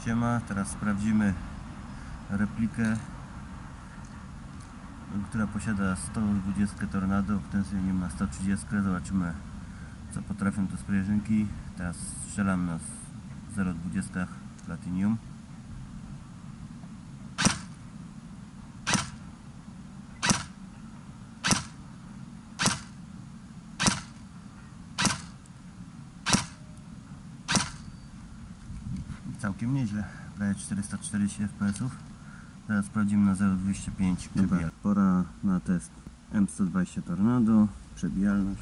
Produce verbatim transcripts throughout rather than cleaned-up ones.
Siema, teraz sprawdzimy replikę, która posiada sto dwadzieścia Tornado, w tym sobie ma sto trzydzieści. Zobaczymy, co potrafią te sprężynki. Teraz strzelam na zero dwadzieścia Platinum. Całkiem nieźle, prawie czterysta czterdzieści F P S ów. Teraz sprawdzimy na zero dwadzieścia pięć. Dobra, pora na test M sto dwadzieścia Tornado, przebijalność.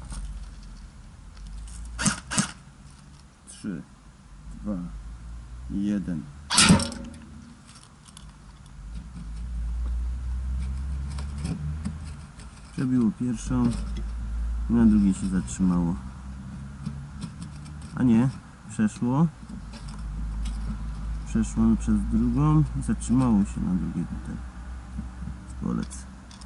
trzy, dwa, jeden. Przebiło pierwszą i na drugiej się zatrzymało. A nie, przeszło. Przeszło przez drugą i zatrzymało się na drugiej tutaj. Spolec.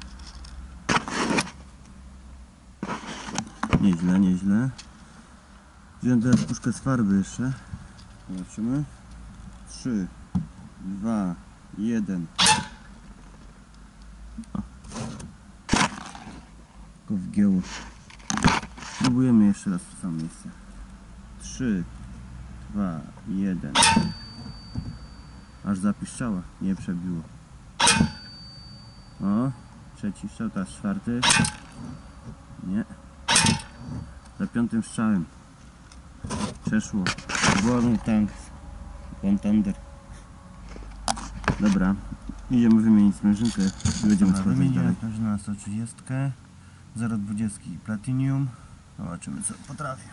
Nieźle, nieźle. Wziąłem teraz puszkę z farby jeszcze. Zobaczymy. trzy, dwa, jeden. Tylko wgięło. Spróbujemy jeszcze raz w to samo miejsce. trzy, dwa, jeden. Aż zapiszczała, nie przebiło. O, trzeci strzał, teraz czwarty. Nie. Za piątym strzałem przeszło. Warning tank, one thunder. Dobra, idziemy wymienić sprężynkę i będziemy sprawdzać dalej. Sprężyna na sto trzydzieści, zero dwadzieścia Platinum. Zobaczymy, co potrafi.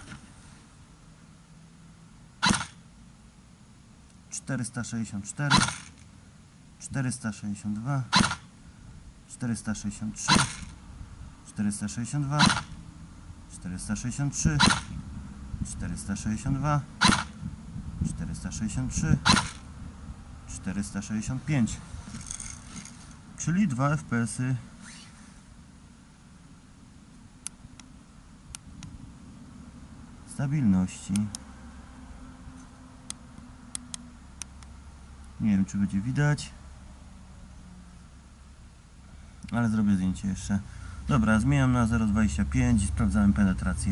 czterysta sześćdziesiąt cztery, czterysta sześćdziesiąt dwa, czterysta sześćdziesiąt trzy, czterysta sześćdziesiąt dwa, czterysta sześćdziesiąt trzy, czterysta sześćdziesiąt dwa, czterysta sześćdziesiąt trzy, czterysta sześćdziesiąt pięć, czyli dwa F P S y. Stabilności. Nie wiem, czy będzie widać, ale zrobię zdjęcie jeszcze. Dobra, zmieniam na zero dwadzieścia pięć i sprawdzałem penetrację.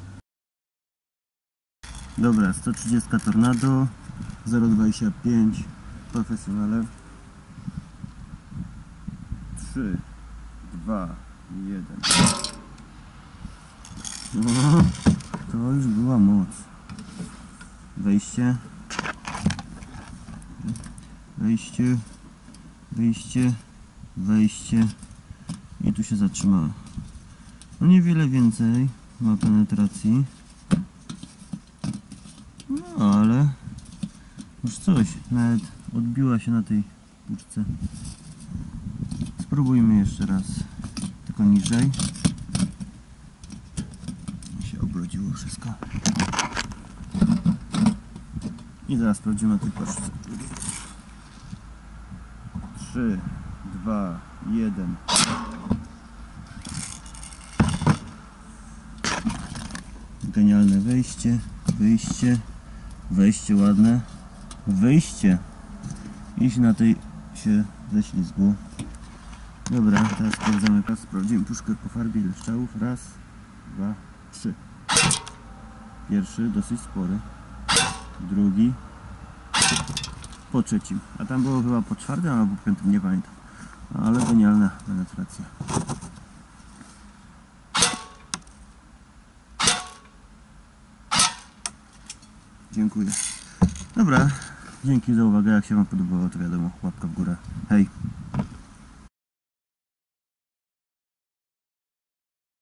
Dobra, sto trzydzieści Tornado, zero dwadzieścia pięć Profesjonale. trzy, dwa, jeden. No, to już była moc. Wejście. Wejście, wyjście, wejście i tu się zatrzymała. No niewiele więcej ma penetracji, no ale już coś, nawet odbiła się na tej puszce. Spróbujmy jeszcze raz, tylko niżej. Się obrodziło wszystko. I zaraz sprawdzimy na tej puszce. trzy, dwa, jeden. Genialne wejście, wyjście, wejście ładne, wyjście. I na tej się ześlizgło. Dobra, teraz sprawdzamy, teraz sprawdzimy puszkę po farbie, ile strzałów. Raz, dwa, trzy. Pierwszy dosyć spory, drugi po trzecim, a tam było chyba po czwartym albo po piątym, nie pamiętam, ale genialna penetracja. Dziękuję. Dobra, dzięki za uwagę, jak się wam podobało, to wiadomo, łapka w górę. Hej!